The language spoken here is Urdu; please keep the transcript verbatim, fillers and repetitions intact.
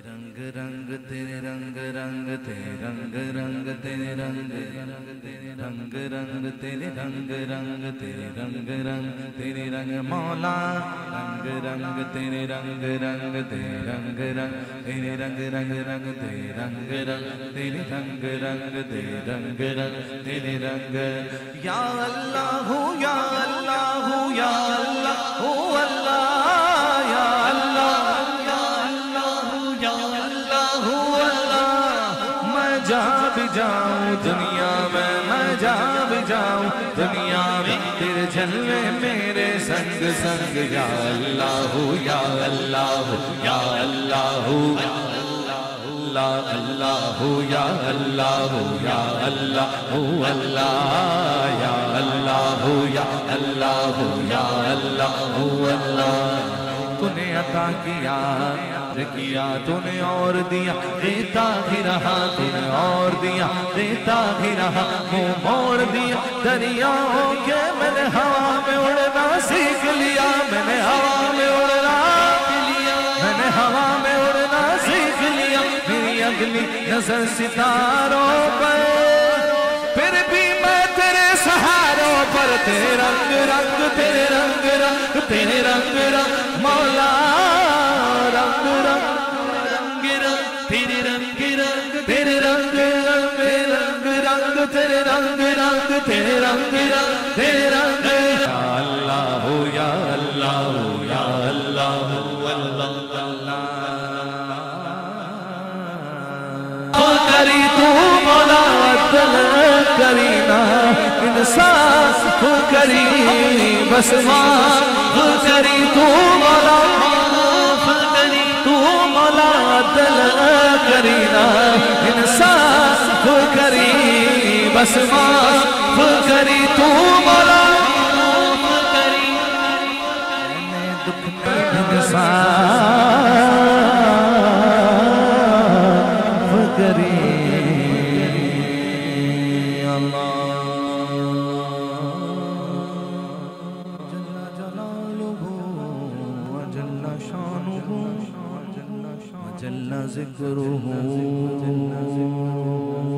رنگ رنگ تیرے رنگ رنگ تیرے رنگ رنگ تیرے رنگ رنگ رنگ تیرے رنگ رنگ تیرے رنگ رنگ تیرے رنگ مولا رنگ رنگ تیرے رنگ رنگ تیرے رنگ رنگ تیرے رنگ رنگ رنگ تیرے رنگ رنگ تیرے رنگ رنگ تیرے رنگ رنگ تیرے رنگ یا اللہ یا اللہ یا اللہ اللہ یا اللہ جہاں بھی جاؤں دنیا میں میں جہاں بھی جاؤں دنیا میں تیرے جلوے میرے سنگ سنگ یا اللہ یا اللہ یا اللہ اللہ اللہ یا اللہ یا اللہ اللہ یا اللہ یا اللہ یا اللہ اللہ تو نے عطا کیا کیا تو نے اور دیا دیتا ہی رہا تو نے اور دیا دیتا ہی رہا منہ موڑ دیا دریاؤں کے میں نے ہوا میں اڑنا سیکھ لیا میں نے ہوا میں اڑنا میں نے ہوا میں اڑنا سیکھ لیا میری اگلی نظر ستاروں پر پھر بھی میں تیرے سہاروں پر تیرے رنگ رنگ تیرے رنگ رنگ تیرے رنگ رنگ مولا رنگ رنگ رنگ رنگ تیرے رنگ رنگ تیرے رنگ رنگ رنگ رنگ تیرے رنگ رنگ تیرے رنگ رنگ تیرے رنگ یا اللہ یا اللہ یا اللہ اللہ کری تو مولا عدل کرینا انصاف کری بس معاف کری تو مولا عدل کرینا انصاف کری بس معاف کری تو مولا کری میں دکھ میں انصاف کری جل ذکرہ